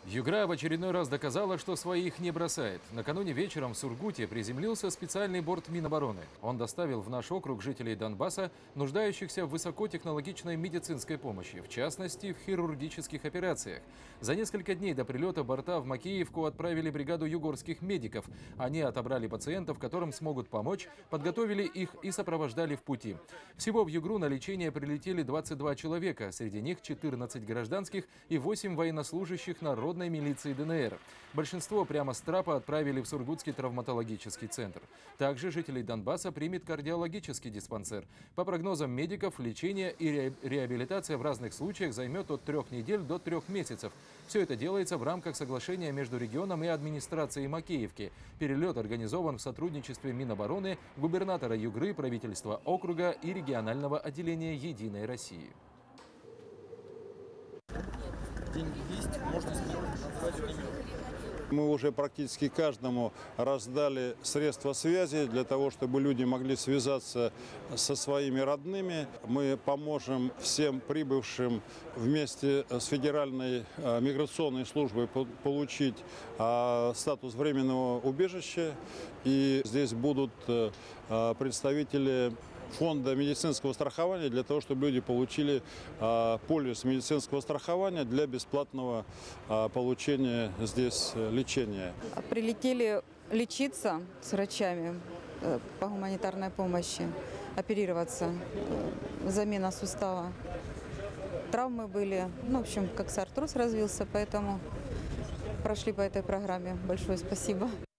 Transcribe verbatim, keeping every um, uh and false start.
Югра в очередной раз доказала, что своих не бросает. Накануне вечером в Сургуте приземлился специальный борт Минобороны. Он доставил в наш округ жителей Донбасса, нуждающихся в высокотехнологичной медицинской помощи, в частности, в хирургических операциях. За несколько дней до прилета борта в Макеевку отправили бригаду югорских медиков. Они отобрали пациентов, которым смогут помочь, подготовили их и сопровождали в пути. Всего в Югру на лечение прилетели двадцать два человека, среди них четырнадцать гражданских и восемь военнослужащих народной милиции ДНР. Большинство прямо с трапа отправили в Сургутский травматологический центр. Также жителей Донбасса примет кардиологический диспансер. По прогнозам медиков, лечение и реабилитация в разных случаях займет от трех недель до трех месяцев. Все это делается в рамках соглашения между регионом и администрацией Макеевки. Перелет организован в сотрудничестве Минобороны, губернатора Югры, правительства округа и регионального отделения «Единой России». Деньги есть, можно назвать время. Мы уже практически каждому раздали средства связи для того, чтобы люди могли связаться со своими родными. Мы поможем всем прибывшим вместе с Федеральной миграционной службой получить статус временного убежища. И здесь будут представители фонда медицинского страхования для того, чтобы люди получили э, полис медицинского страхования для бесплатного э, получения здесь лечения. Прилетели лечиться с врачами э, по гуманитарной помощи, оперироваться, э, замена сустава. Травмы были, ну, в общем, как артроз развился, поэтому прошли по этой программе. Большое спасибо.